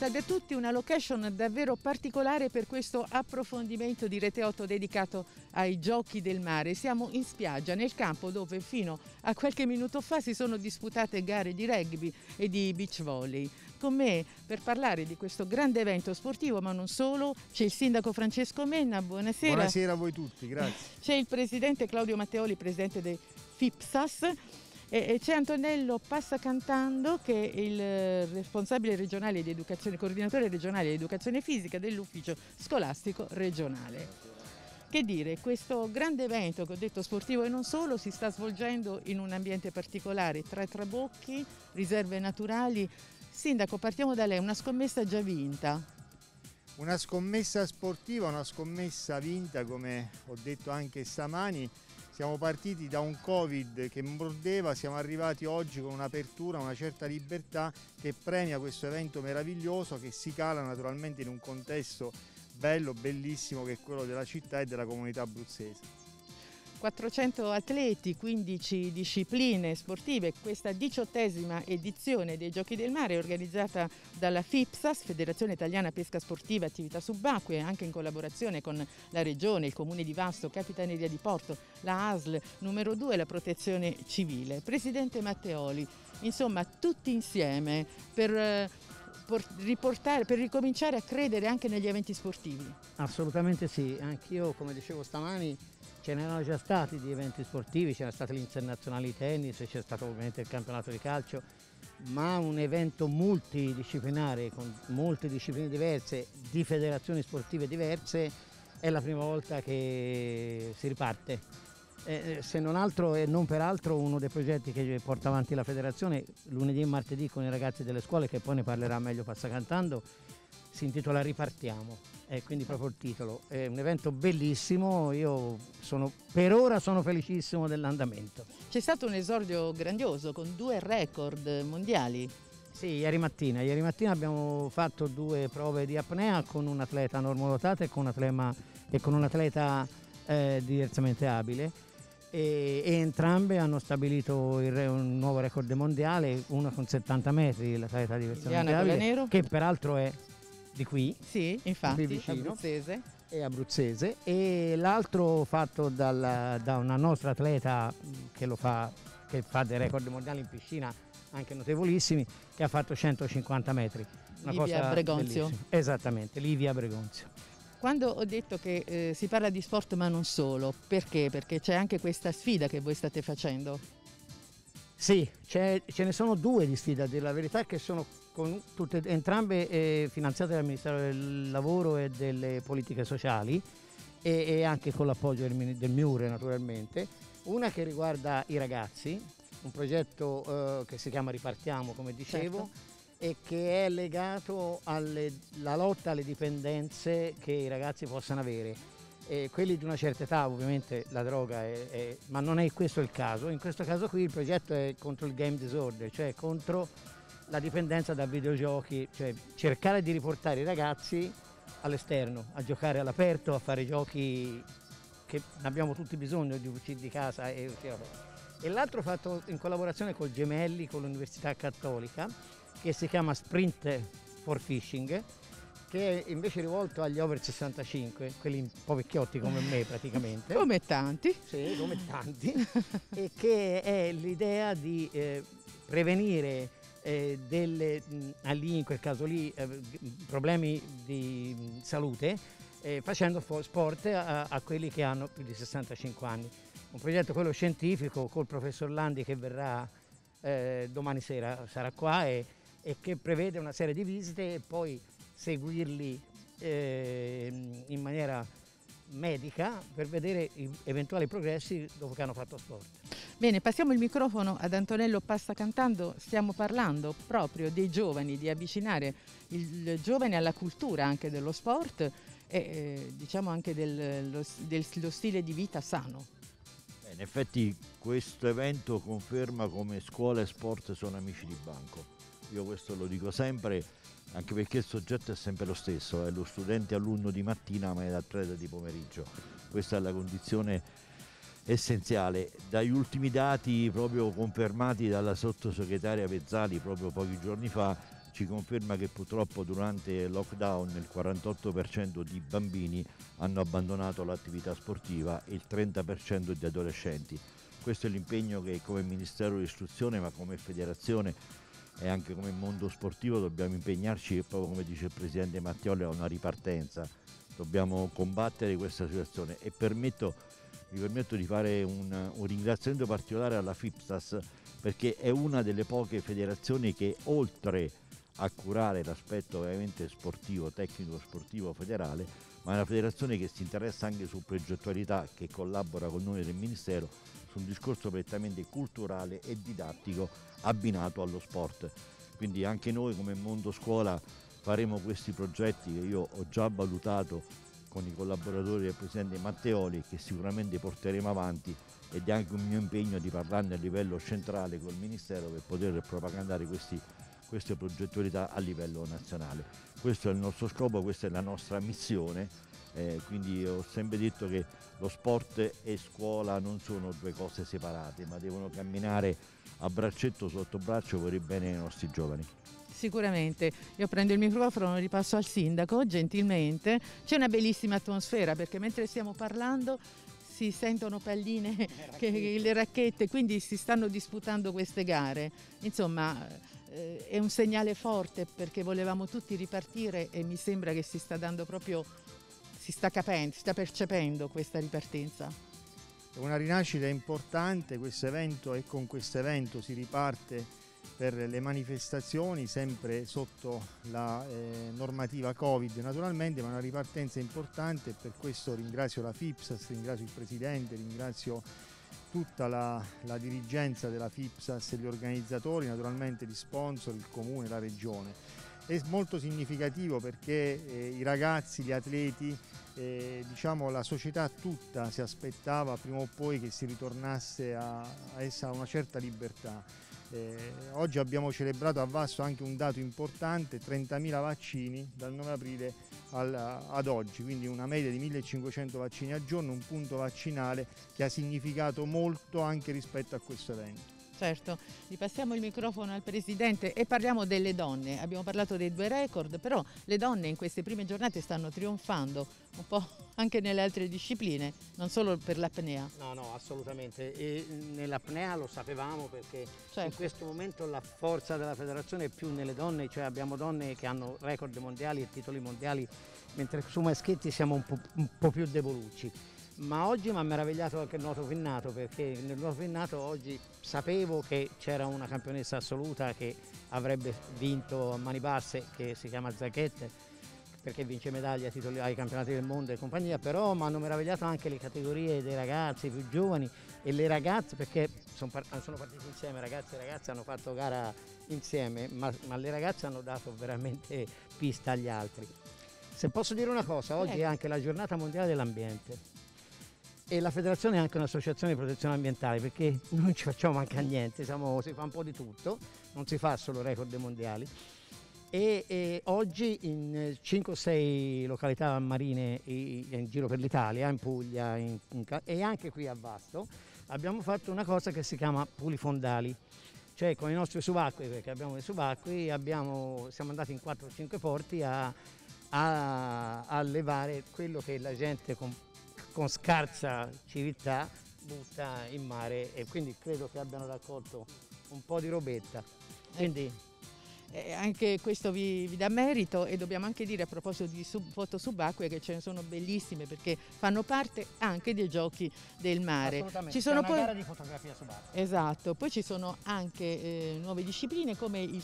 Salve a tutti, una location davvero particolare per questo approfondimento di Rete 8 dedicato ai giochi del mare. Siamo in spiaggia, nel campo dove fino a qualche minuto fa si sono disputate gare di rugby e di beach volley. Con me per parlare di questo grande evento sportivo, ma non solo, c'è il sindaco Francesco Menna, buonasera. Buonasera a voi tutti, grazie. C'è il presidente Claudio Matteoli, presidente dei FIPSAS. E c'è Antonello Passacantando, che è il responsabile regionale di educazione, coordinatore regionale di educazione fisica dell'ufficio scolastico regionale. Che dire, questo grande evento che ho detto sportivo e non solo si sta svolgendo in un ambiente particolare, tra trabocchi, riserve naturali. Sindaco, partiamo da lei, una scommessa già vinta. Una scommessa sportiva, una scommessa vinta, come ho detto anche stamani. Siamo partiti da un Covid che mordeva, siamo arrivati oggi con un'apertura, una certa libertà che premia questo evento meraviglioso che si cala naturalmente in un contesto bello, bellissimo, che è quello della città e della comunità abruzzese. 400 atleti, 15 discipline sportive, questa 18ª edizione dei Giochi del Mare organizzata dalla FIPSAS, Federazione Italiana Pesca Sportiva e Attività Subacquee, anche in collaborazione con la Regione, il Comune di Vasto, Capitaneria di Porto, la ASL numero 2 e la Protezione Civile. Presidente Matteoli, insomma tutti insieme per ricominciare a credere anche negli eventi sportivi. Assolutamente sì, anch'io come dicevo stamani ce n'erano già stati di eventi sportivi, c'era stata l'Internazionale di tennis, c'è stato ovviamente il campionato di calcio, ma un evento multidisciplinare con molte discipline diverse, di federazioni sportive diverse, è la prima volta che si riparte. Se non altro e non per altro uno dei progetti che porta avanti la federazione lunedì e martedì con i ragazzi delle scuole, che poi ne parlerà meglio Passacantando, si intitola Ripartiamo, e quindi proprio il titolo. È un evento bellissimo, io per ora sono felicissimo dell'andamento. C'è stato un esordio grandioso con 2 record mondiali. Sì, ieri mattina abbiamo fatto 2 prove di apnea con un atleta normodotata e con un atleta diversamente abile. E entrambe hanno stabilito un nuovo record mondiale, una con 70 metri, l'atleta diversamente abile, che peraltro è di qui, sì, infatti, qui vicino, abruzzese. è abruzzese, e l'altro fatto da una nostra atleta che fa dei record mondiali in piscina anche notevolissimi, che ha fatto 150 metri. Livia Bregonzio. Bellissima. Esattamente, Livia Bregonzio. Quando ho detto che si parla di sport ma non solo, perché? Perché c'è anche questa sfida che voi state facendo. Sì, ce ne sono 2 di sfida, la verità è che sono entrambe finanziate dal Ministero del Lavoro e delle Politiche Sociali e anche con l'appoggio del MIUR naturalmente. Una che riguarda i ragazzi, un progetto che si chiama Ripartiamo, come dicevo, certo, e che è legato alla lotta alle dipendenze che i ragazzi possano avere. Quelli di una certa età, ovviamente la droga ma non è questo il caso. In questo caso qui il progetto è contro il game disorder, cioè contro la dipendenza da videogiochi, cioè cercare di riportare i ragazzi all'esterno, a giocare all'aperto, a fare giochi che abbiamo tutti bisogno di uscire di casa e l'altro fatto in collaborazione con Gemelli, con l'Università Cattolica, che si chiama Sprint for Fishing, che è invece rivolto agli over 65, quelli un po' vecchiotti come me praticamente. Come tanti. Sì, come tanti. E che è l'idea di prevenire in quel caso lì, problemi di salute, facendo sport a quelli che hanno più di 65 anni. Un progetto quello scientifico col professor Landi, che verrà domani sera, sarà qua, e che prevede una serie di visite e poi seguirli in maniera medica per vedere i eventuali progressi dopo che hanno fatto sport. Bene, passiamo il microfono ad Antonello Passacantando. Stiamo parlando proprio dei giovani, di avvicinare il giovane alla cultura anche dello sport e diciamo anche dello stile di vita sano. In effetti questo evento conferma come scuola e sport sono amici di banco. Io questo lo dico sempre, anche perché il soggetto è sempre lo stesso, è lo studente alunno di mattina ma è l'atleta di pomeriggio. Questa è la condizione essenziale. Dagli ultimi dati proprio confermati dalla sottosegretaria Vezzali proprio pochi giorni fa, ci conferma che purtroppo durante il lockdown il 48% di bambini hanno abbandonato l'attività sportiva e il 30% di adolescenti. Questo è l'impegno che come Ministero dell'Istruzione, ma come federazione e anche come mondo sportivo dobbiamo impegnarci, proprio come dice il Presidente Matteoli, a una ripartenza. Dobbiamo combattere questa situazione e mi permetto di fare un ringraziamento particolare alla FIPSAS, perché è una delle poche federazioni che, oltre a curare l'aspetto ovviamente sportivo, tecnico sportivo federale, ma è una federazione che si interessa anche su progettualità, che collabora con noi del Ministero su un discorso prettamente culturale e didattico abbinato allo sport. Quindi anche noi come mondo scuola faremo questi progetti che io ho già valutato con i collaboratori del Presidente Matteoli, che sicuramente porteremo avanti, ed è anche un mio impegno di parlarne a livello centrale col Ministero per poter propagandare queste progettualità a livello nazionale. Questo è il nostro scopo, questa è la nostra missione, quindi ho sempre detto che lo sport e scuola non sono due cose separate, ma devono camminare a braccetto sotto braccio per il bene dei nostri giovani. Sicuramente. Io prendo il microfono, ripasso al sindaco gentilmente. C'è una bellissima atmosfera perché mentre stiamo parlando si sentono palline, le racchette, quindi si stanno disputando queste gare. Insomma, è un segnale forte perché volevamo tutti ripartire e mi sembra che si sta dando proprio, si sta percependo questa ripartenza. È una rinascita importante questo evento, e con questo evento si riparte per le manifestazioni sempre sotto la normativa Covid naturalmente, ma una ripartenza importante, e per questo ringrazio la FIPSAS, ringrazio il Presidente, ringrazio tutta la dirigenza della FIPSAS e gli organizzatori, naturalmente gli sponsor, il Comune, la Regione. È molto significativo perché i ragazzi, gli atleti, diciamo la società tutta si aspettava prima o poi che si ritornasse a una certa libertà. Oggi abbiamo celebrato a Vasto anche un dato importante, 30.000 vaccini dal 9 aprile ad oggi, quindi una media di 1.500 vaccini al giorno, un punto vaccinale che ha significato molto anche rispetto a questo evento. Certo, ripassiamo il microfono al Presidente e parliamo delle donne. Abbiamo parlato dei 2 record, però le donne in queste prime giornate stanno trionfando un po' anche nelle altre discipline, non solo per l'apnea. No, assolutamente. E nell'apnea lo sapevamo perché certo, in questo momento la forza della federazione è più nelle donne, cioè abbiamo donne che hanno record mondiali e titoli mondiali, mentre su maschietti siamo un po' più debolucci. Ma oggi mi ha meravigliato anche il nuoto pinnato, perché nel nuoto pinnato oggi sapevo che c'era una campionessa assoluta che avrebbe vinto a mani basse, che si chiama Zacchette, perché vince medaglie ai campionati del mondo e compagnia, però mi hanno meravigliato anche le categorie dei ragazzi più giovani e le ragazze, perché sono partiti insieme, ragazzi e ragazze hanno fatto gara insieme, ma le ragazze hanno dato veramente pista agli altri. Se posso dire una cosa, oggi è anche la giornata mondiale dell'ambiente. E la federazione è anche un'associazione di protezione ambientale, perché non ci facciamo manca niente, si fa un po' di tutto, non si fa solo record mondiali. E oggi in 5 o 6 località marine in giro per l'Italia, in Puglia e anche qui a Vasto, abbiamo fatto una cosa che si chiama pulifondali. Cioè con i nostri subacquei, perché abbiamo dei subacquei, siamo andati in 4 o 5 porti a allevare quello che la gente con scarsa civiltà butta in mare, e quindi credo che abbiano raccolto un po' di robetta. Quindi anche questo vi dà merito, e dobbiamo anche dire a proposito di foto subacquee che ce ne sono bellissime perché fanno parte anche dei giochi del mare. Assolutamente, c'è una gara di fotografia subacquea. Esatto, poi ci sono anche nuove discipline come il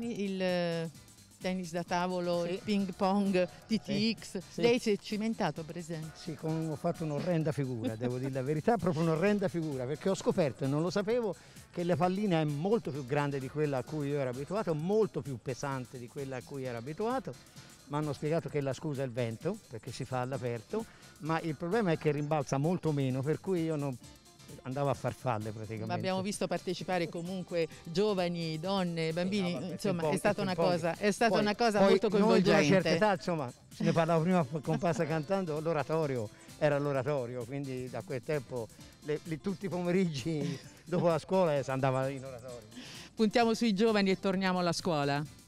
tennis da tavolo, sì, il ping pong, TTX. Sì. Lei si è cimentato, per esempio? Sì, ho fatto un'orrenda figura, devo dire la verità, proprio un'orrenda figura, perché ho scoperto, e non lo sapevo, che la pallina è molto più grande di quella a cui io ero abituato, molto più pesante di quella a cui ero abituato. Mi hanno spiegato che la scusa è il vento, perché si fa all'aperto, ma il problema è che rimbalza molto meno, per cui io non andavo a farfalle praticamente. Ma abbiamo visto partecipare comunque giovani, donne, bambini, vabbè, insomma pochi, è stata una cosa poi molto noi coinvolgente. di una certa età, insomma, se ne parlavo prima con Passa cantando, l'oratorio era l'oratorio, quindi da quel tempo tutti i pomeriggi dopo la scuola si andava in oratorio. Puntiamo sui giovani e torniamo alla scuola.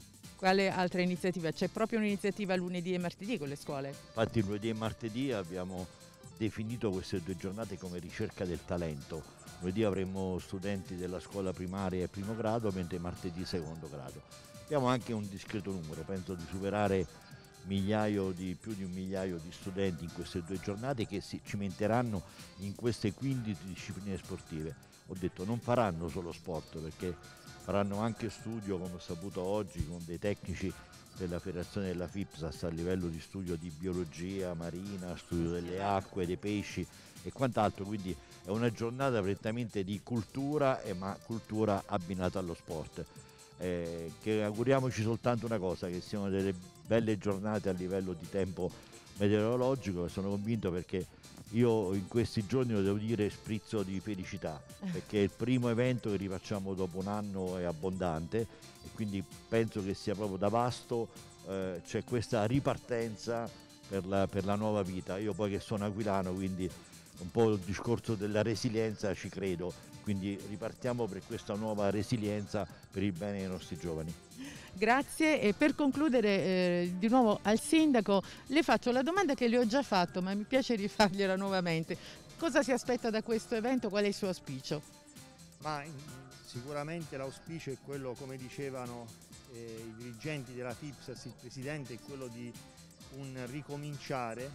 Quale altra iniziativa? C'è proprio un'iniziativa lunedì e martedì con le scuole? Infatti lunedì e martedì abbiamo definito queste 2 giornate come ricerca del talento. Lunedì avremo studenti della scuola primaria e primo grado, mentre martedì secondo grado. Abbiamo anche un discreto numero, penso di superare più di un migliaio di studenti in queste 2 giornate che si cimenteranno in queste 15 discipline sportive. Ho detto non faranno solo sport, perché faranno anche studio, come ho saputo oggi, con dei tecnici della federazione della FIPSAS a livello di studio di biologia marina, studio delle acque, dei pesci e quant'altro, quindi è una giornata prettamente di cultura, ma cultura abbinata allo sport. Che auguriamoci soltanto una cosa, che siano delle belle giornate a livello di tempo meteorologico, e sono convinto perché io in questi giorni, lo devo dire, sprizzo di felicità, perché è il primo evento che rifacciamo dopo un anno è abbondante, e quindi penso che sia proprio da Vasto, c'è questa ripartenza per la nuova vita. Io poi che sono aquilano, quindi un po' il discorso della resilienza ci credo, quindi ripartiamo per questa nuova resilienza per il bene dei nostri giovani. Grazie, e per concludere di nuovo al sindaco le faccio la domanda che le ho già fatto, ma mi piace rifargliela nuovamente. Cosa si aspetta da questo evento? Qual è il suo auspicio? Ma sicuramente l'auspicio è quello, come dicevano i dirigenti della FIPSAS, il presidente, è quello di un ricominciare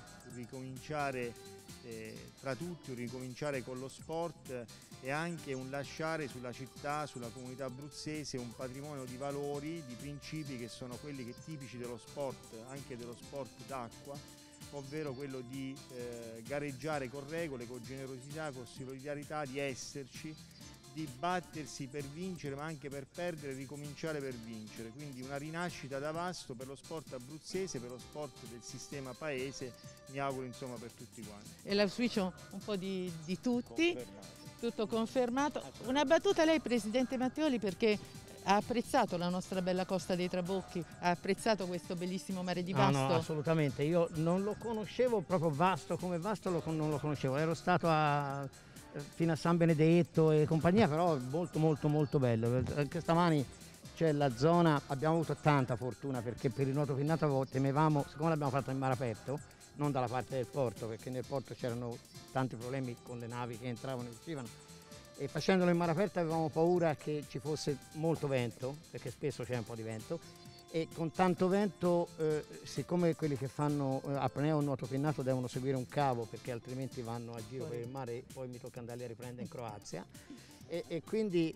tra tutti, un ricominciare con lo sport, e anche un lasciare sulla città, sulla comunità abruzzese, un patrimonio di valori, di principi che sono quelli tipici dello sport, anche dello sport d'acqua, ovvero quello di gareggiare con regole, con generosità, con solidarietà, di esserci, di battersi per vincere, ma anche per perdere, ricominciare per vincere. Quindi una rinascita da Vasto per lo sport abruzzese, per lo sport del sistema paese, mi auguro, insomma, per tutti quanti. E l'auspicio un po' di tutti, tutto confermato. Una battuta lei, Presidente Matteoli, perché ha apprezzato la nostra bella Costa dei Trabocchi, ha apprezzato questo bellissimo mare di Vasto? No, assolutamente, io non lo conoscevo proprio Vasto come Vasto, non lo conoscevo, ero stato fino a San Benedetto e compagnia, però molto bello. Anche stamani c'è la zona, abbiamo avuto tanta fortuna, perché per il nuoto pinnato temevamo, siccome l'abbiamo fatto in mare aperto, non dalla parte del porto, perché nel porto c'erano tanti problemi con le navi che entravano e uscivano, e facendolo in mare aperto avevamo paura che ci fosse molto vento, perché spesso c'è un po' di vento, e con tanto vento, siccome quelli che fanno apnea o nuoto pinnato devono seguire un cavo, perché altrimenti vanno a giro per il mare, poi mi tocca andare a riprendere in Croazia, e quindi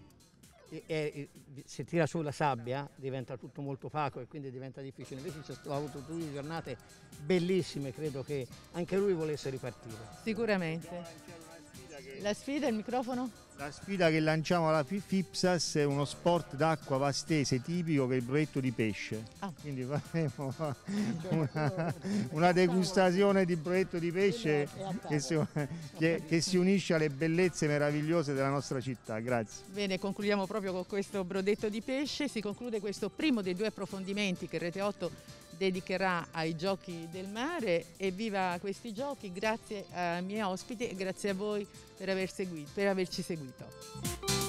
se tira su la sabbia diventa tutto molto opaco e quindi diventa difficile. Invece ho avuto 2 giornate bellissime, credo che anche lui volesse ripartire. Sicuramente. La sfida, il microfono? La sfida che lanciamo alla FIPSAS è uno sport d'acqua vastese tipico, che è il brodetto di pesce. Quindi faremo una degustazione di brodetto di pesce che si unisce alle bellezze meravigliose della nostra città. Grazie. Bene, concludiamo proprio con questo brodetto di pesce. Si conclude questo primo dei 2 approfondimenti che Rete 8 dedicherà ai giochi del mare. Evviva questi giochi! Grazie ai miei ospiti e grazie a voi per averci seguito.